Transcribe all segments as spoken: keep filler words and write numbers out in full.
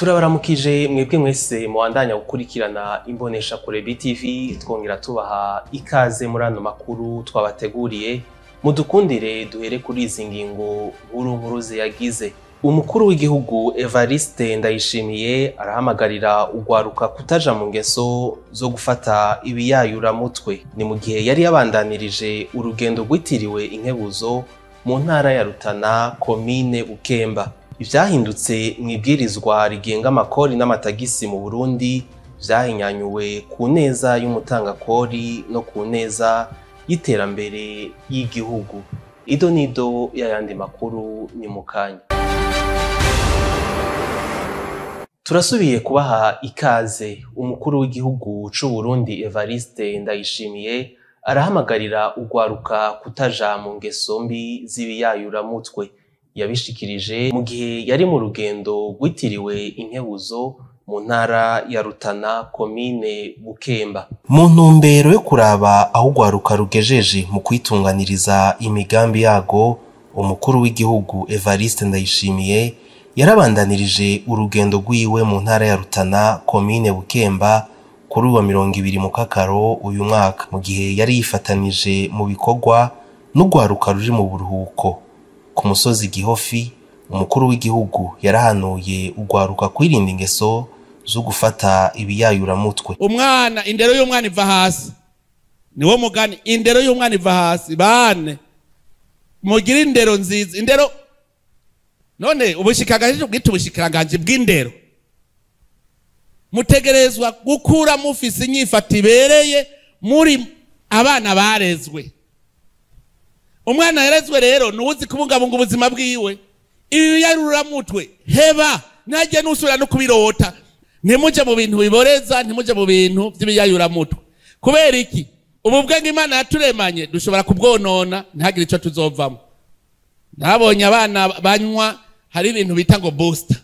Turabaramukije mwebwe mwese muandanya gukurikirana imbonesha kure B T V, twongera tubaha ikaze muri ano makuru twabateguriye. Mudukundire duhere kuri izi ngingo nkuru nkuru ziyagize. Umukuru w'igihugu Evariste Ndayishimiye arahamagarira ugwaruka kutaja mu ngeso zo gufata ibiyayura mutwe. Ni mu gihe yari yabandanirije urugendo rwitiriwe Inkebuzo mu ntara ya Rutana, komine Bukemba. Ivyahindutse mwibwirizwa rigenga amakori n'amatagisi mu Burundi vyahinyanyuwe ku neza y'umutangakori no ku neza y'iterambere y'igihugu. Ido nido y'ayandi makuru ni mukanya. Turasubiye kubaha ikaze. Umukuru w'igihugu c'u Burundi Evariste Ndayishimiye arahamagarira ugwaruka kutaja mu ngeso mbi z'ibiyayura mutwe. Yabishikirije mu gihe yari mu rugendo rwitiriwe Inkebuzo mu ntara ya Rutana, komine Bukemba. Mu ntumbero yo kuraba aho ugwaruka rugejeje mu kwitunganiriza imigambi yago, umukuru w'igihugu Evariste Ndayishimiye yarabandanirije urugendo rwiwe mu ntara ya Rutana, komine Bukemba kuri wa mirongo ibiri mu Kakaro uyu mwaka, mu gihe yari yifatanije mu bikorwa n'ugwaruka ruri mu buruhuko. Ku musozi Gihofi, umukuru w'igihugu yarahanuye ugwaruka kwirinda ingeso zo gufata ibiyayura mutwe. Umwana, indero y'umwana iva hasi. Niwo mugani, indero y'umwana iva hasi. Bane mugira indero nziza. Indero none ubushikiranganje bwite ubushikiranganje bw'indero mutegerezwa gukura mufise inyifata ibereye muri abana barezwe. Umwana yarezwe rero nuzi kubungabunga ubuzima bwiwe. Ibi yarura mutwe heba naje nusura no kubirota. Ntimuje mu bintu biboreza, ntimuje mu bintu by'ibiyayura mutwe. Kubera iki? Ubu bwenge Imana yaturemanye dushobora kubwonona ntagire ico tuzovamo. Nabonye abana banywa hari ibintu bita ngo booster.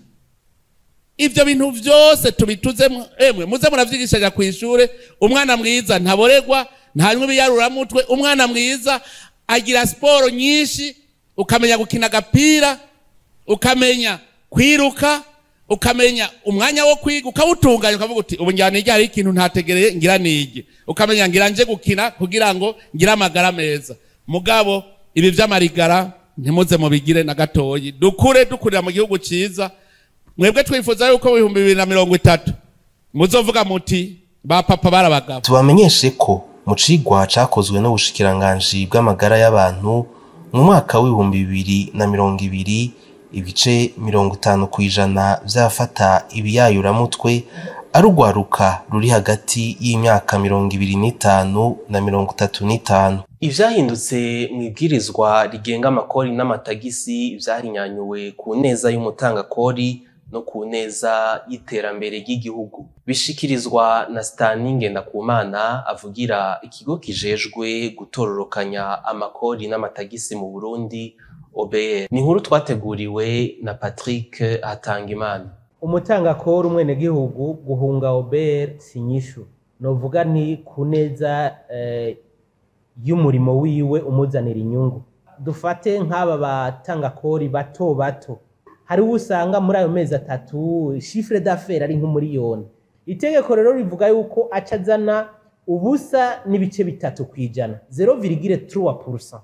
Ivyo bintu vyose tubituzemo emwe muze muravyigishaja ku ishure. Umwana mwiza ntaboregwa, ntanywa ibiyayura mutwe. Umwana mwiza agira sport nyinshi, ukamenya gukina agapira, ukamenya kwiruka, ukamenya umwanya wo kwiga, ukawutunganya ukavuga uti ubu njyana iki hari ikintu ntategereye ngira nige, ukamenya ngira nje gukina kugira ngo ngira amagara meza. Mugabo ibi vy'amarigara ntimuze mubigire na gatoyi. Dukure dukurira mu gihugu ciza. Mwebwe twifuza yuko ibihumbi bibiri na mirongo itatu muzovuga muti ba papa barabagabo. Tubamenyeshe ko mu cigwa cakozwe n'ubushikiranganje bw'amagara y'abantu mu mwaka w'ibihumbi bibiri na mirongo ibiri, ibice mirongo itanu kwijana vyafata ibiyayura mutwe arugwaruka ruri hagati y'imyaka mirongo ibiri n'itanu na mirongo itatu n'itanu. Ivyahindutse mwibwirizwa rigenga amakori n'amatagisi vyarinyanyuwe ku neza y'umutangakori no ku neza y'iterambere ry'igihugu. Bishikirizwa na Stani Ngendakumana avugira ikigo kijejwe gutororokanya amakori n'amatagisi mu Burundi O B R. Ni nkuru twateguriwe na Patrick Hatangimana. Umutangakori umwene gihugu guhunga O B R sinyishu. Novuga ni kuneza eh, y'umurimo wiwe umuzanira inyungu. Dufate nk'aba batangakori bato bato. Hari usanga muri ayo mezi atatu chiffre d'affaires ari nk'umuriyoni. Itegeko rero rivuga yuko acazana ubusa n'ibice bitatu kwijana, zero virgule trois pourcent.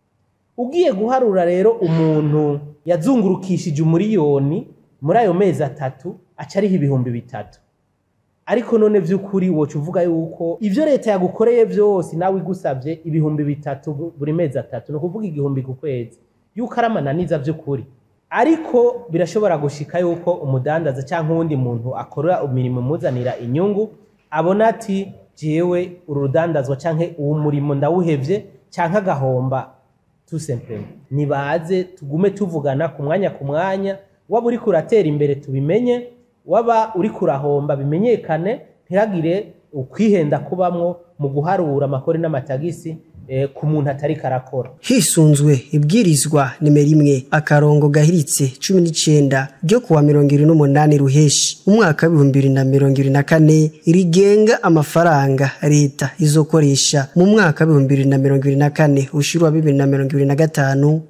Ugiye guharura rero umuntu yazungurukishije umuriyoni muri ayo mezi atatu acariho ibihumbi bitatu. Ariko none vy'ukuri wocu uvuga yuko ivyo leta yagukoreye vyose nawe igusavye ibihumbi bitatu buri mezi atatu, no kuvuga igihumbi ku kwezi, yuko aramananiza vy'ukuri. Ariko birashobora gushika yuko umudandaza canke uwundi muntu akora imirimo muzanira inyungu abona ati jewe urudandazwa canke uwo murimo ndawuhevye canke agahomba. Tout simplement nibaze tugume tuvugana ku mwanya ku mwanya, waba uri kuratera imbere tubimenye, waba uri kurahomba bimenyekane, ntihagire ukwihenda kubamwo mu guharura amakori n'amatagisi eh, ku muntu atari karakora. Hisunzwe ibwirizwa nimero imwe akarongo gahiritse cumi n'icenda ryo kuwa mirongo ibiri n'umunani ruheshi umwaka w'ibihumbi bibiri na mirongo ibiri na kane rigenga amafaranga leta izokoresha mu mwaka w'ibihumbi bibiri na mirongo ibiri na kane ushirwa bibiri na mirongo ibiri na gatanu,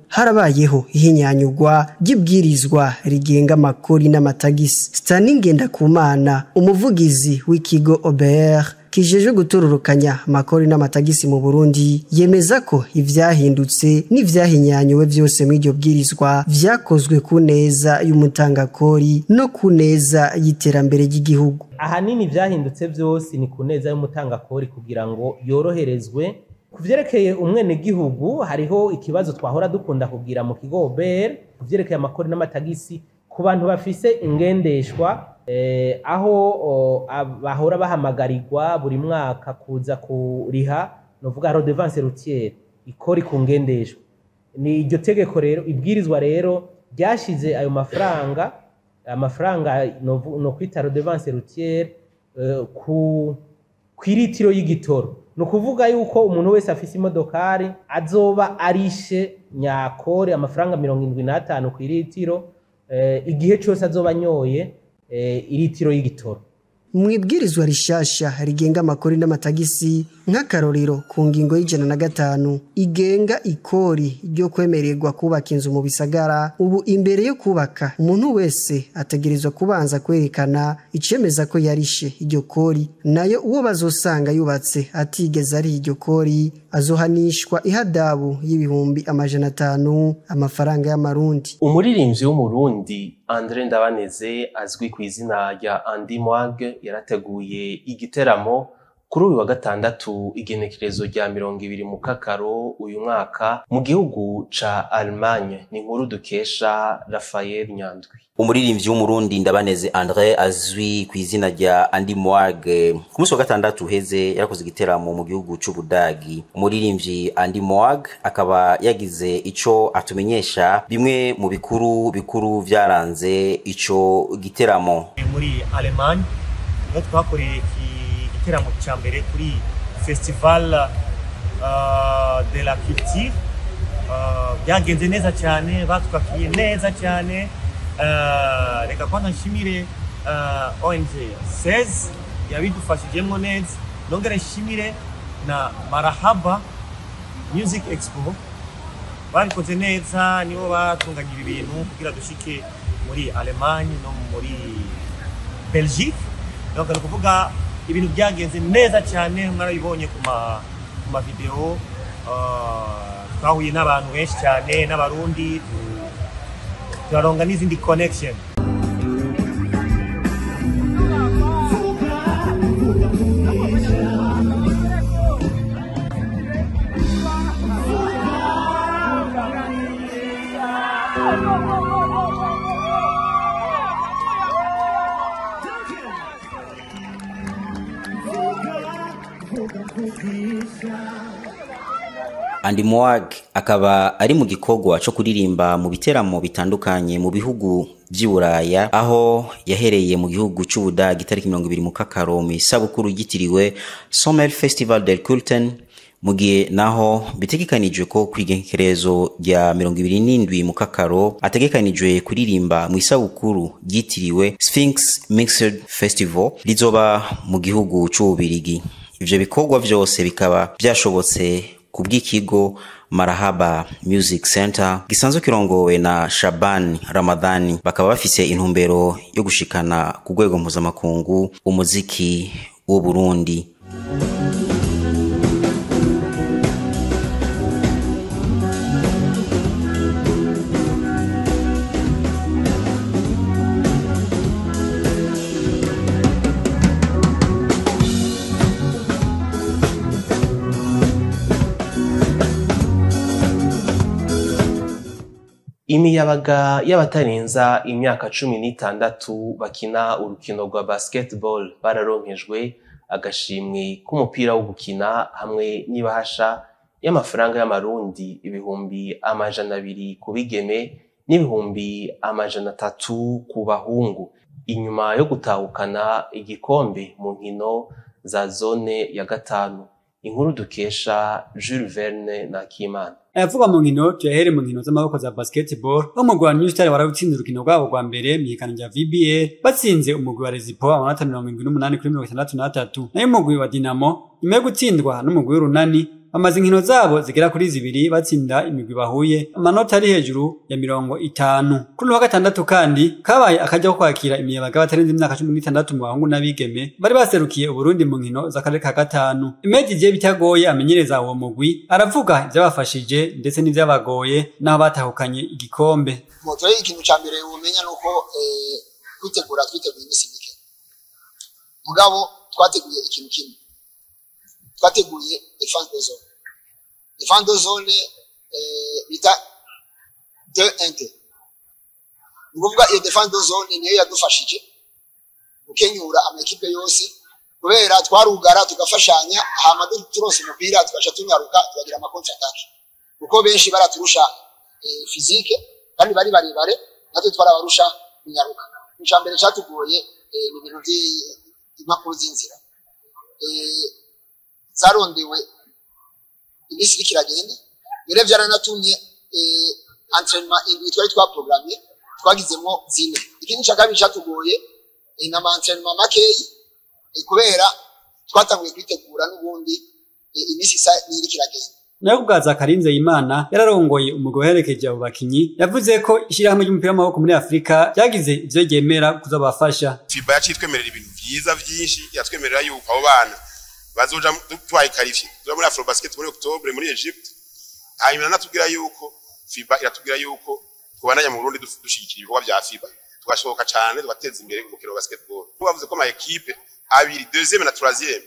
harabayeho ihinyanyugwa ry'ibwirizwa rigenga amakori n'amatagisi. Stanley Ngendakumana umuvugizi w'ikigo O B R kijeje gutororokanya amakori n'amatagisi mu Burundi yemeza ko ivyahindutse n'ivyahinyanyuwe vyose mu iryo bwirizwa vyakozwe ku neza y'umutangakori no ku neza y'iterambere ry'igihugu. Ahanini vyahindutse vyose ni ku neza y'umutangakori kugira ngo yoroherezwe. Kuvyerekeye umwene gihugu hariho ikibazo twahora dukunda kugira mu kigo O B R kuvyerekeye amakori n'amatagisi ku bantu bafise ingendeshwa eh, aho oh, bahora bahamagarirwa buri mwaka kuza kuriha novuga redevance routière ikori ku ngendeshwa. Ni iryo tegeko rero ibwirizwa rero ryashize ayo mafaranga amafaranga no, no kwita redevance routière uh, ku kwiritiro y'igitoro. No kuvuga yuko umuntu wese afise imodokari azoba arishe nyakore amafaranga mirongo indwi n'atanu kwiritiro eh, igihe cyose azoba nyoye eh, iritiro y'igitoro. Mwibwirizwa rishasha rigenga amakori n'amatagisi nk'akarorero ku ngingo y'ijana na gatanu igenga ikori ryo kwemererwa kubaka inzu mu bisagara. Ubu imbere yo kubaka umuntu wese ategerezwa kubanza kwerekana icemeza ko yarishe iryo kori, nayo uwo bazosanga yubatse atigeze ari iryo kori azohanishwa ihadabu y'ibihumbi amajana atanu amafaranga y'amarundi. Umuririmbyi w'umurundi Andre Ndabaneze azwi ku izina rya Andy Mwag yarateguye igiteramo kuri uyu wa gatandatu igenekerezo rya mirongo ibiri mu kakaro uyu mwaka mu gihugu ca Allemagne. Ni inkuru dukesha Raphael Nyandwi. Umuririmbyi w'umurundi Ndabaneze Andre azwi ku izina rya Andy Mwag ku munsi wa gatandatu heze yarakoze igiteramo mu gihugu c'Ubudagi. Umuririmbyi Andy Mwag akaba yagize ico atumenyesha bimwe mu bikuru bikuru vyaranze ico giteramo. Muri Allemagne no twakoreye igiteramo cya mbere kuri festival uh, de la culture uh, byagenze neza cyane, batwakiye neza cyane. Uh, reka kwanza nshimire uh, O N G seize yabidufashijemo neza, nongere nshimire na Marahaba Music Expo babikoze neza, nibo batunganya ibi bintu kugira dushike muri Allemagne no muri Belgique. Donc ni kuvuga ibintu byagenze neza cyane, mwarabibonye ku ma ku ma video. Uh, twahuye n'abantu benshi cyane n'abarundi, turaronga n'izindi connection. Andy Mwag akaba ari mu gikorwa cyo kuririmba mu biteramo bitandukanye mu bihugu by'Uburaya, aho yahereye mu gihugu c'Ubudagi tariki mirongo ibiri mu kakaro mu isabukuru yitiriwe Sommer Festival der Kulten, mu gihe naho bitegekanijwe ko kwigenkerezo rya mirongo ibiri n'indwi mu kakaro ategekanijwe kuririmba mu isabukuru yitiriwe Sphinx Mixed Festival rizoba mu gihugu c'Ububirigi. Ivyo bikorwa vyose bikaba byashobotse kubw'ikigo Marahaba Music Center gisanzwe kirongowe na Shaban Ramadhani. Bakaba bafise intumbero yo gushikana ku rwego mpuzamakungu umuziki w'u Burundi. Imiyabaga y'abatarenza imyaka cumi n'itandatu bakina urukino rwa basketball bararonkejwe agashimwe k'umupira wo gukina hamwe n'ibahasha y'amafaranga y'amarundi ibihumbi amajana abiri ku bigeme n'ibihumbi amajana atatu ku bahungu, inyuma yo gutahukana igikombe mu nkino za zone ya gatanu. Inkuru dukesha Jules Verne na Kimana. Ayavuga mu nkino tuyahere mu nkino z'amaboko za basketball, umugwi wa New Star warawutsinze urukino rwabo rwa mbere mu higanwa rya V B A batsinze umugwi wa Rezipo amanota mirongo indwi n'umunani kuri mirongo itandatu n'atatu, nayo umugwi wa Dinamo nyuma yo gutsindwa n'umugwi w'Urunani bamaze inkino zabo zigera kuri zibiri batsinda imigwi bahuye amanota ari hejuru ya mirongo itanu. Kuri wa gatandatu kandi kabaye akajya ko kwakira imiyabaga batarenze imyaka cumi n'itandatu mu bahungu n'abigeme bari baserukiye Uburundi mu nkino z'akarere ka gatanu. Imedi je bitagoye amenyereza uwo mugwi aravuga ivyabafashije ndetse n'ivyabagoye naho batahukanye igikombe. Moto y'ikintu ca mbere umenya nuko eh kwitegura twiteguye imisi mike. Mugabo twateguye ikintu kimwe. Twateguye defense de zone. Defense de zone eh bita deux un deux. Nguvuga iyo defense de zone niyo yadufashije gukenyura amakipe yose kubera twarugara tugafashanya hama turose umupira tugaca tunyaruka tukagira ama contre attaque. Kuko benshi baraturusha eh, physique kandi bari bari bare natwe twarabarusha kunyaruka. Icambere cyatugoye eh, ni ibintu by'impapuro z'inzira. Eh zarondewe imisi kiragenda bire byaranatumye eh entraînement indwi twari twa programme twagizemo zine. Ikindi cyakabi cyatugoye eh, na entraînement makeyi eh, kubera twatanguye kwitegura n'ubundi eh, imisi sa niri kiragenda. Nayo kubwaza Karinze Imana yararongoye umugabo herekeje abo bakinyi yavuze ko ishirahamwe ry'umupira w'amaboko muri Afrika ryagize ivyo ryemera kuzabafasha. FIBA yacitwemerera ibintu byiza byinshi yatwemerera yuko abo bana bazoja twaye qualifié zo muri Afrobasket muri Octobre muri Egypt. Hanyuma natubwira yuko FIBA iratubwira yuko kubandanya mu Burundi dushigikira ibikorwa bya FIBA tugashoboka cyane tugateza imbere umukino wa basketball. Bavuze ko ama equipe abiri deuxième na troisième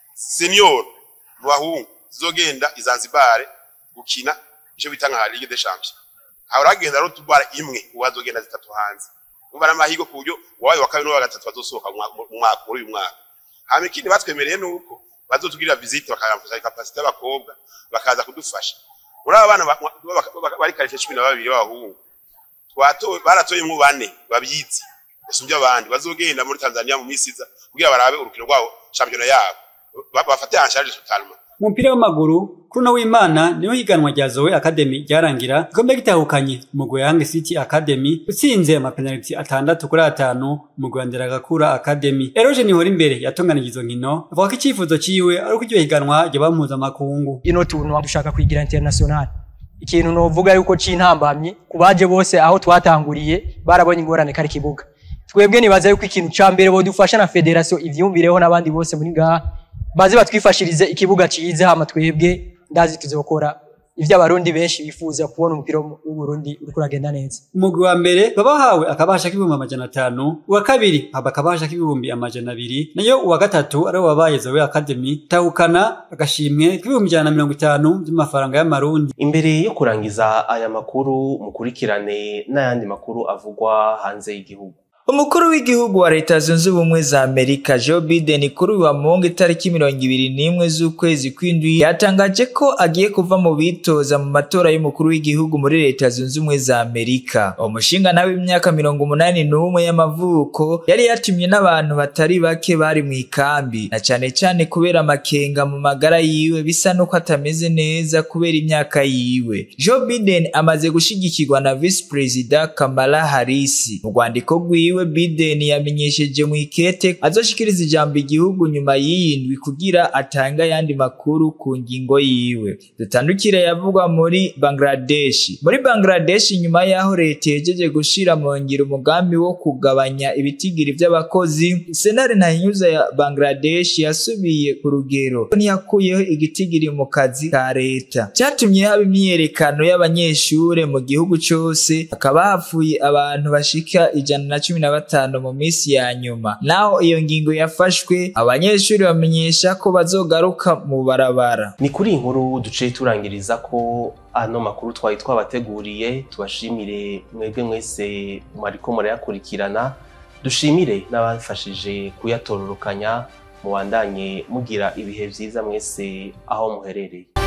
senior bahungu zogenda izanzibare gukina ico bitanga Ligue des Champions. Auragenda ro tubara imwe uwazogenda zitatu hanze. Umva n'amahigo ku buryo wabaye wa kabiri no wa gatatu bazosohoka mu mwaka muri uyu mwaka. Hame kindi batwemereye nuko bazotugirira visite bakaramfuza capacité y'abakobwa bakaza kudufasha. Muri abana bari karife cumi na babiri b'abahungu. Twatowe baratoye mu bane babyizi. Yasumbye abandi bazogenda muri Tanzania mu misiza kugira barabe urukino rwabo championnat yabo. Bafate en charge totalement. Umupira w'amaguru kuri no w'Imana niyo higanwa rya Zoe Academy ryarangira ikombe gitahukanye umugwi Young City Academy utsinze ama penalty atandatu kuri atanu umugwi Ndera Gakura Academy. Eroje Nihora imbere yatonganije izo nkino avuga ko icifuzo ciwe ari uko iryo higanwa ryo bampuza makungu. Ino tuntu dushaka kwigira international. Ikintu no vuga yuko cintambamye kubaje bose aho twatanguriye barabonye ingorane kari kibuga. Twebwe nibaza yuko ikintu ca mbere bo dufasha na federation ivyumvireho nabandi bose muri ngaha baze batwifashirize ikibuga cize hama twebwe ndazi tuzokora ivyo abarundi benshi bifuza kubona umupira w'u Burundi uri kuragenda neza. Umugwi wa mbere babahawe akabasha k'ibihumbi amajana atanu, uwa kabiri haba akabasha k'ibihumbi amajana abiri, nayo uwa gatatu ari wabaye Zoe Academy tahukana agashimwe k'ibihumbi ijana na mirongo itanu by'amafaranga y'amarundi. Imbere yo kurangiza aya makuru mukurikirane n'ayandi makuru avugwa hanze y'igihugu. Umukuru w'igihugu wa Leta Zunze Ubumwe za Amerika Joe Biden kuri wa Mungu itariki mirongo ibiri n'imwe z'ukwezi kw'indwi yatangaje ko agiye kuva mu bitoza mu matora y'umukuru w'igihugu muri Leta Zunze Ubumwe za Amerika. Umushinga nawe w'imyaka mirongo umunani n'umwe y'amavuko yari yatumye n'abantu batari bake bari mu ikambi na cyane cyane kubera amakenga mu magara yiwe bisa nuko atameze neza kubera imyaka yiwe. Joe Biden amaze gushigikirwa na Vice President Kamala Harris. Mu rwandiko rwiwe Biden yamenyesheje mu ikete azoshikiriza ijambo igihugu nyuma y'iyindwi kugira atanga yandi makuru ku ngingo yiwe. Dutandukire yavugwa muri Bangladesh. Muri Bangladesh nyuma yaho leta yejeje gushira mu ngiro umugambi wo kugabanya ibitigiri by'abakozi, Senare Ntahinyuza ya Bangladesh yasubiye ku rugero ntiyakuyeho igitigiri mu kazi ka leta. Cyatumye haba imyiyerekano y'abanyeshure mu gihugu cyose, akaba hapfuye abantu bashika ijana na cumi na batanu mu minsi ya nyuma. Naho iyo ngingo yafashwe, abanyeshuri bamenyesha ko bazogaruka mu barabara. Ni kuri inkuru duce turangiriza ko ano makuru twari twabateguriye. Tubashimire mwebwe mwese mwariko murayakurikirana, dushimire n'abafashije kuyatororokanya. Muwandanye mugira ibihe vyiza mwese aho muherereye.